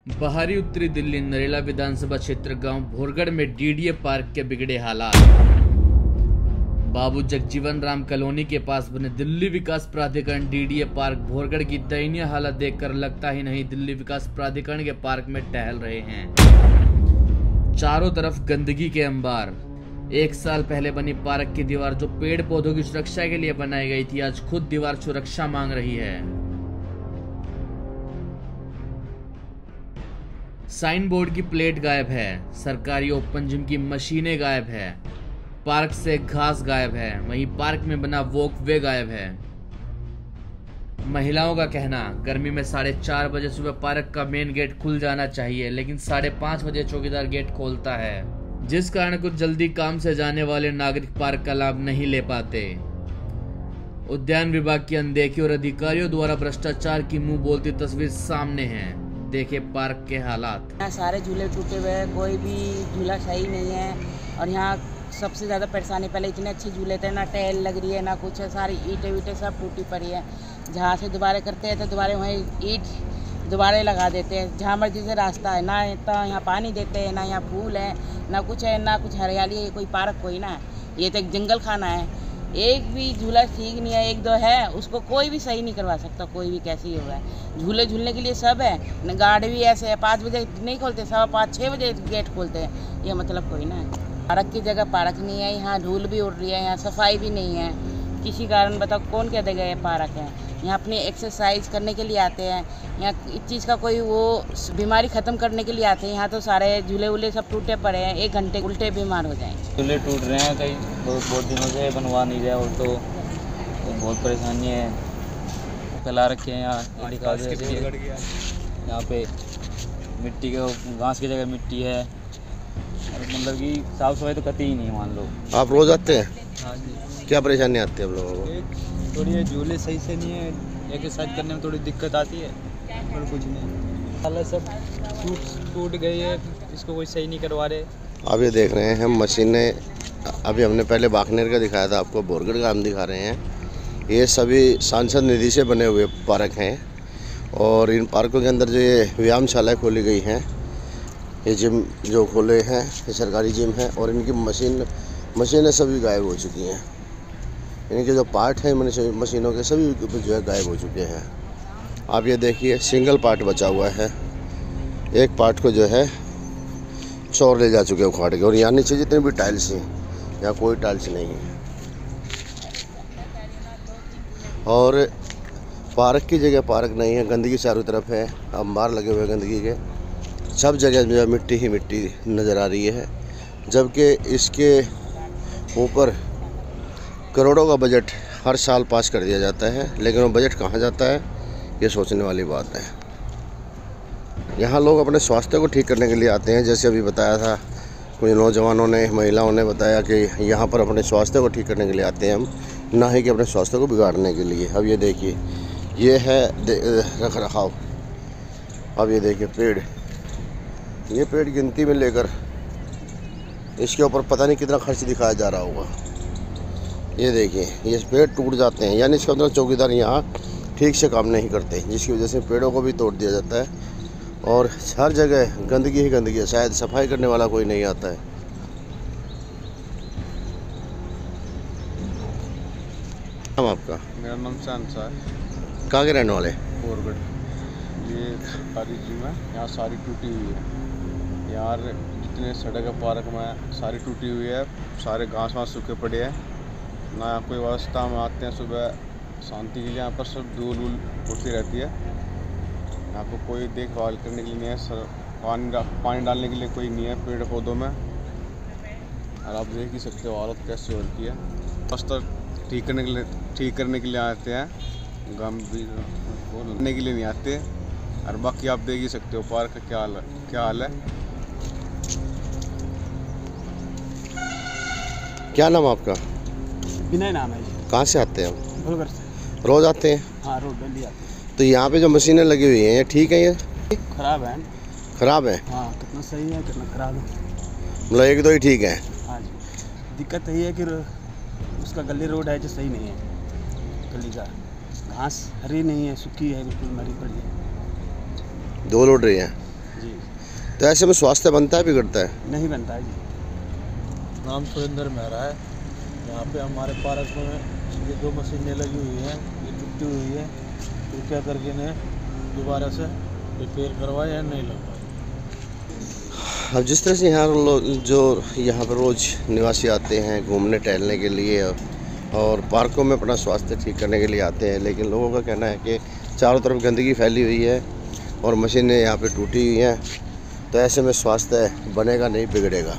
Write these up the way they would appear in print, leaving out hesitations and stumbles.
बाहरी उत्तरी दिल्ली नरेला विधानसभा क्षेत्र गांव भोरगढ़ में डीडीए पार्क के बिगड़े हालात। बाबू जगजीवन राम कॉलोनी के पास बने दिल्ली विकास प्राधिकरण डीडीए पार्क भोरगढ़ की दयनीय हालत देखकर लगता ही नहीं दिल्ली विकास प्राधिकरण के पार्क में टहल रहे हैं। चारों तरफ गंदगी के अंबार। 1 साल पहले बनी पार्क की दीवार जो पेड़ पौधों की सुरक्षा के लिए बनाई गई थी, आज खुद दीवार सुरक्षा मांग रही है। साइन बोर्ड की प्लेट गायब है। सरकारी ओपन जिम की मशीनें गायब है। पार्क से घास गायब है। वहीं पार्क में बना वॉकवे गायब है। महिलाओं का कहना, गर्मी में 4:30 बजे सुबह पार्क का मेन गेट खुल जाना चाहिए, लेकिन 5:30 बजे चौकीदार गेट खोलता है, जिस कारण कुछ जल्दी काम से जाने वाले नागरिक पार्क का लाभ नहीं ले पाते। उद्यान विभाग की अनदेखी और अधिकारियों द्वारा भ्रष्टाचार की मुंह बोलती तस्वीर सामने है। देखे पार्क के हालात। यहाँ सारे झूले टूटे हुए हैं, कोई भी झूला सही नहीं है। और यहाँ सबसे ज़्यादा परेशानी, पहले इतने अच्छे झूले थे, ना टहल लग रही है ना कुछ है, सारी ईंटें वीटें सब टूटी पड़ी है। जहाँ से दोबारा करते हैं तो दोबारा वहीं ईंट दोबारा लगा देते हैं। जहाँ मर्जी से रास्ता है, ना तो यहाँ पानी देते हैं, ना यहाँ फूल है, ना कुछ है, ना कुछ हरियाली है। कोई पार्क कोई ना है, ये तो एक जंगल खाना है। एक भी झूला ठीक नहीं है, 1-2 है, उसको कोई भी सही नहीं करवा सकता। कोई भी कैसे ही होगा। झूले झूलने के लिए सब है, गार्ड भी ऐसे है, 5 बजे नहीं खोलते, 5:15-6 बजे गेट खोलते हैं। ये मतलब कोई ना है। पार्क की जगह पार्क नहीं है, यहाँ धूल भी उड़ रही है, यहाँ सफाई भी नहीं है। किसी कारण बताओ कौन कह देगा ये पार्क है। यहाँ अपनी एक्सरसाइज करने के लिए आते हैं, यहाँ इस चीज़ का कोई वो बीमारी ख़त्म करने के लिए आते हैं। यहाँ तो सारे झूले वूले सब टूटे पड़े हैं, 1 घंटे उल्टे बीमार हो जाएंगे। झूले टूट रहे हैं, कई बहुत दिनों से बनवा नहीं रहे, और तो बहुत परेशानी है। फैला रखे हैं यहाँ, यहाँ पे मिट्टी के घास की जगह मिट्टी है, मतलब कि साफ सफाई तो करती ही नहीं। मान लो आप रोज आते हैं? हाँ जी। क्या परेशानी आती है आप लोगों को? थोड़ी ये झूले सही से नहीं है, एक्सरसाइज करने में थोड़ी दिक्कत आती है, और कुछ नहीं। हाल सब टूट गई है, इसको कोई सही नहीं करवा रहे। आप ये देख रहे हैं हम मशीनें, अभी हमने पहले बाखनेर का दिखाया था, आपको बोरगढ़ का हम दिखा रहे हैं। ये सभी सांसद निधि से बने हुए पार्क हैं, और इन पार्कों के अंदर जो ये व्यायामशालाएँ खोली गई हैं, ये जिम जो खोले हैं, ये सरकारी जिम है, और इनकी मशीनें सभी गायब हो चुकी हैं। इनके जो पार्ट हैं मशीनों के सभी जो है गायब हो चुके हैं। आप ये देखिए, सिंगल पार्ट बचा हुआ है, एक पार्ट को जो है चोर ले जा चुके हैं उखाड़ के। और यहाँ नीचे जितने भी टाइल्स हैं, यहाँ कोई टाइल्स नहीं है। और पार्क की जगह पार्क नहीं है, गंदगी चारों तरफ है, अंबार लगे हुए गंदगी के, सब जगह जो है मिट्टी ही मिट्टी नज़र आ रही है। जबकि इसके ऊपर करोड़ों का बजट हर साल पास कर दिया जाता है, लेकिन वो बजट कहाँ जाता है, ये सोचने वाली बात है। यहाँ लोग अपने स्वास्थ्य को ठीक करने के लिए आते हैं, जैसे अभी बताया था कुछ नौजवानों ने, महिलाओं ने बताया कि यहाँ पर अपने स्वास्थ्य को ठीक करने के लिए आते हैं हम, ना ही कि अपने स्वास्थ्य को बिगाड़ने के लिए। अब ये देखिए, ये है रख रखाव। अब ये देखिए पेड़, ये पेड़ गिनती में लेकर इसके ऊपर पता नहीं कितना खर्च दिखाया जा रहा होगा। ये देखिए, ये पेड़ टूट जाते हैं, यानी इसके अंदर चौकीदार यहाँ ठीक से काम नहीं करते, जिसकी वजह से पेड़ों को भी तोड़ दिया जाता है, और हर जगह गंदगी ही गंदगी है। शायद सफाई करने वाला कोई नहीं आता है। नाम आपका? मेरा नाम शांसा है। कहाँ के रहने वाले? बोरगढ़। ये सरकारी जिम है, यहाँ सारी टूटी हुई है। यार जितने सड़क है पार्क में सारी टूटी हुई है, सारे घास वास सूखे पड़े हैं, ना यहाँ कोई व्यवस्था। हम आते हैं सुबह शांति के लिए, यहाँ पर सब धूल वूल उड़ती रहती है। यहाँ पर कोई देखभाल करने के लिए नहीं है, पानी डालने के लिए कोई नहीं है पेड़ पौधों में। और आप देख ही सकते हो हालत कैसे हो रही है। रास्ता ठीक करने के लिए आते हैं, गंभीर बोलने के लिए नहीं आते। और बाकी आप देख ही सकते हो पार्क का क्या हाल है। क्या नाम आपका? विनय नाम है जी। कहाँ से आते हैं हम? भोरगढ़ से। रोज आते हैं? हाँ, रोज डेली आते हैं। तो यहाँ पे जो मशीनें लगी हुई हैं, ये ठीक है? ये खराब है। खराब है? हाँ, कितना सही है कितना खराब है। मतलब 1-2 ही ठीक है? हाँ जी। दिक्कत यही है कि उसका गली रोड है जो सही नहीं है, गली का घास हरी नहीं है, सूखी है, बिल्कुल मरी पड़ी है। 2 लोड रही हैं? जी। तो ऐसे में स्वास्थ्य बनता है बिगड़ता है? नहीं बनता है जी। नाम सुरेंद्र मेहरा है। यहाँ पे हमारे पार्क में ये 2 मशीनें लगी हुई हैं, ये टूटी हुई है, कृपया करके इन्हें दोबारा से रिपेयर करवाए या नहीं लगवाए। अब जिस तरह से यहाँ लोग जो यहाँ पर रोज़ निवासी आते हैं घूमने टहलने के लिए और पार्कों में अपना स्वास्थ्य ठीक करने के लिए आते हैं, लेकिन लोगों का कहना है कि चारों तरफ गंदगी फैली हुई है और मशीनें यहाँ पे टूटी हुई हैं, तो ऐसे में स्वास्थ्य बनेगा नहीं बिगड़ेगा।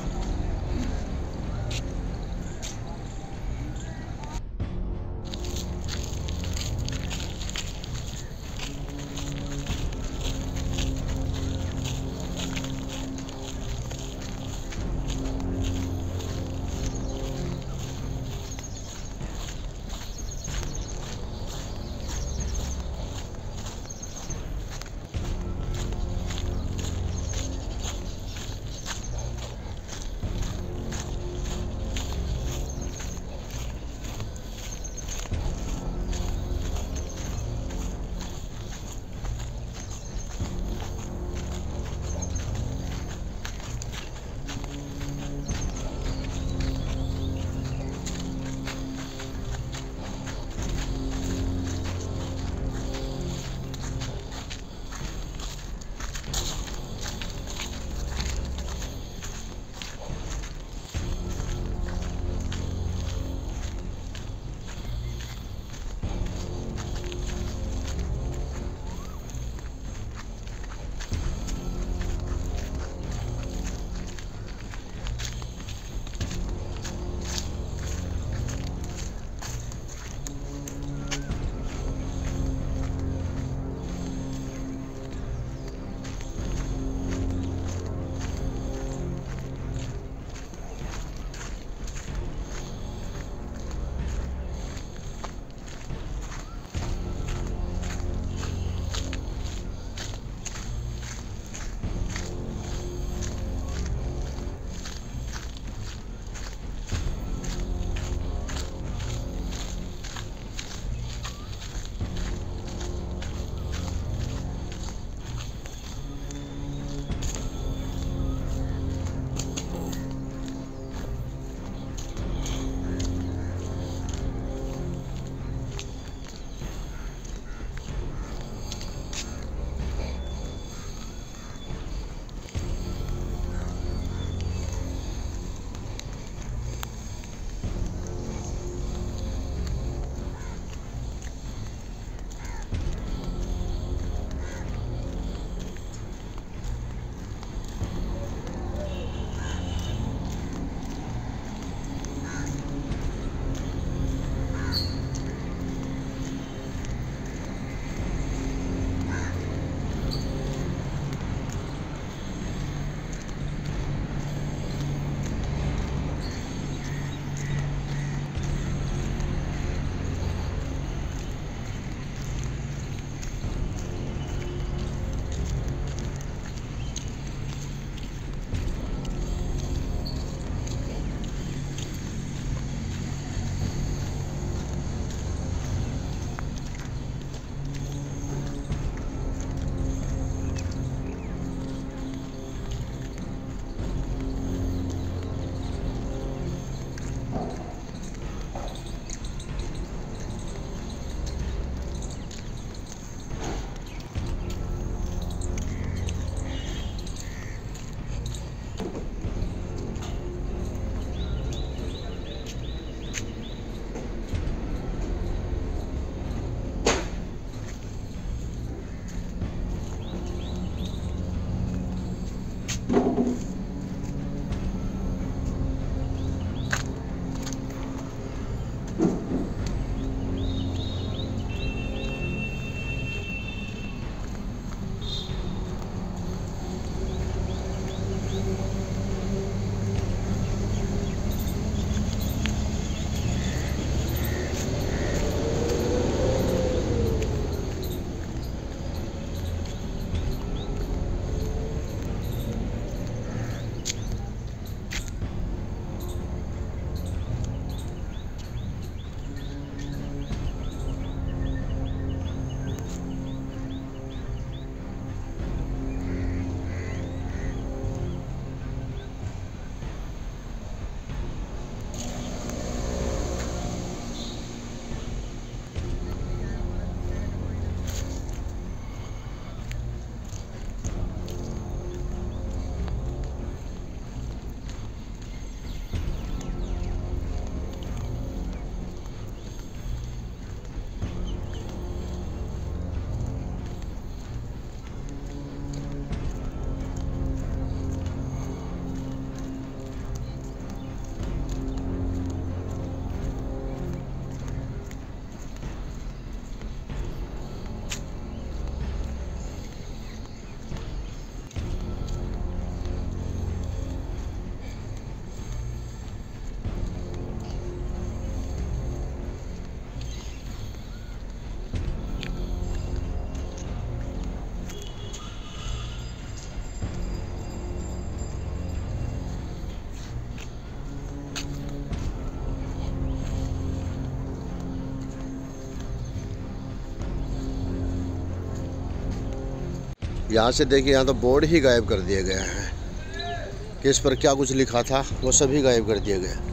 यहाँ से देखिए, यहाँ तो बोर्ड ही गायब कर दिए गए हैं कि इस पर क्या कुछ लिखा था वो सभी गायब कर दिए गए।